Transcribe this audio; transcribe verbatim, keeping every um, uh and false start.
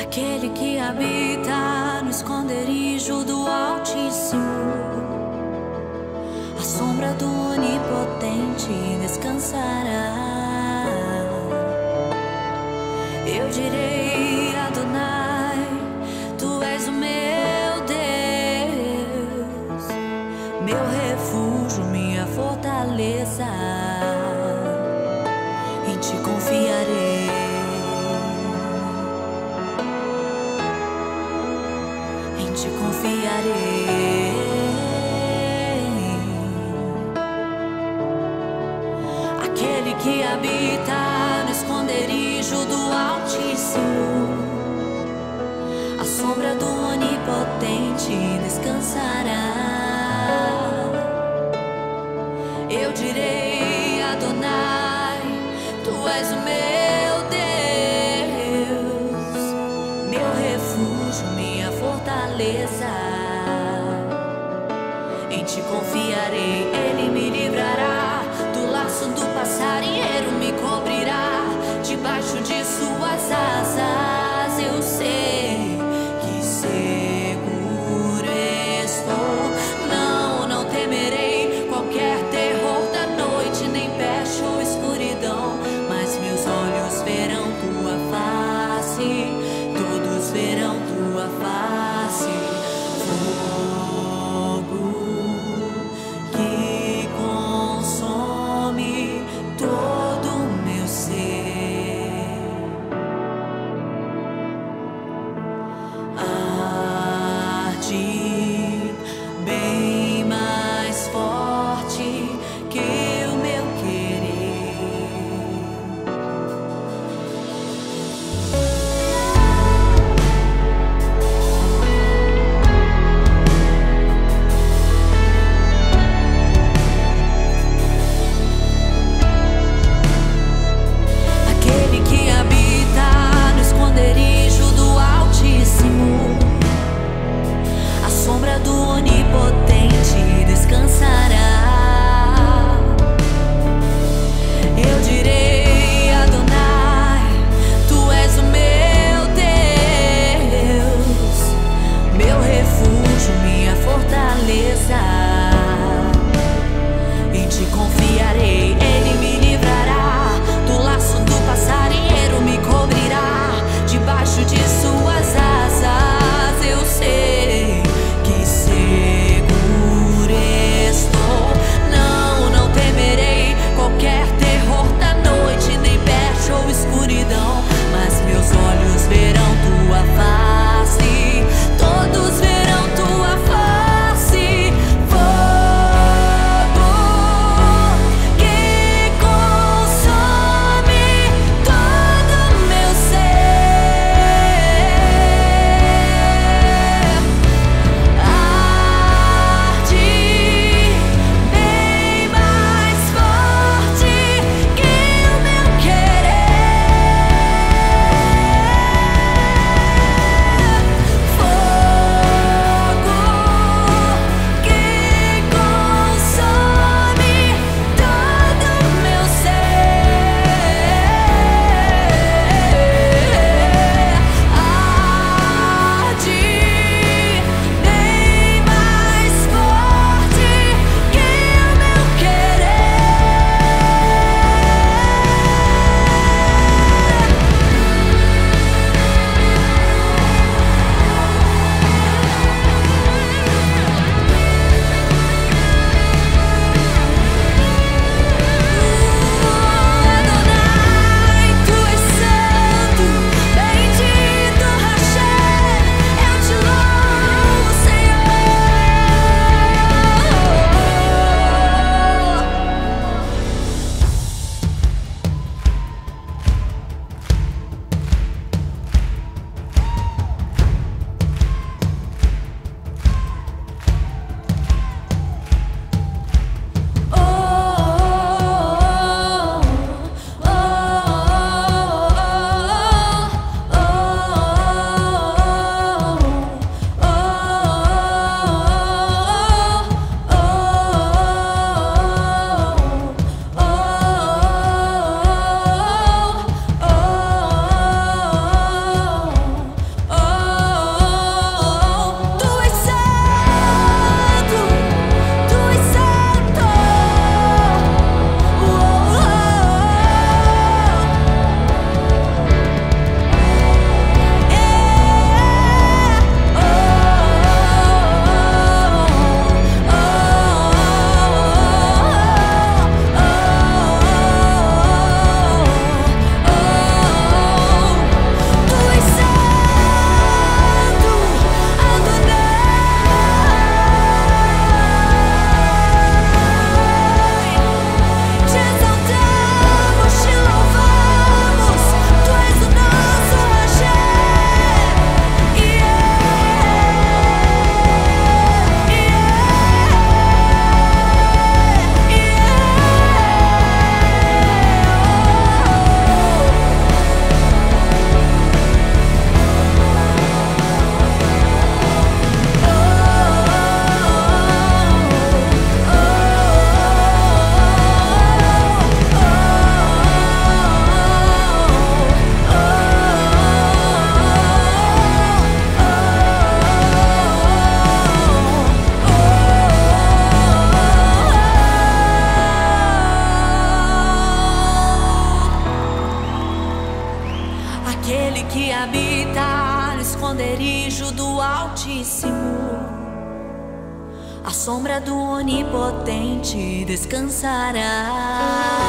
Aquele que habita no esconderijo do Altíssimo, à sombra do Onipotente descansará. Eu direi: Adonai, Tu és o meu Deus, meu refúgio, minha fortaleza, em Ti confiarei. Em Ti confiarei. Aquele que habita no esconderijo do Altíssimo, à sombra do Onipotente descansará. Eu direi: Adonai, Tu és o meu Deus, meu refúgio, minha fortaleza, em Ti confiarei. Ele me livrará do laço do passarinheiro, me cobrirá debaixo de Suas asas. Eu sei que seguro estou, não, não temerei qualquer terror da noite, nem peste ou escuridão, mas meus olhos verão Tua face, todos verão Tua face. Fogo que consome todo o meu ser, arde bem mais forte que o meu querer. que habita no esconderijo do Altíssimo, à sombra do Onipotente descansará.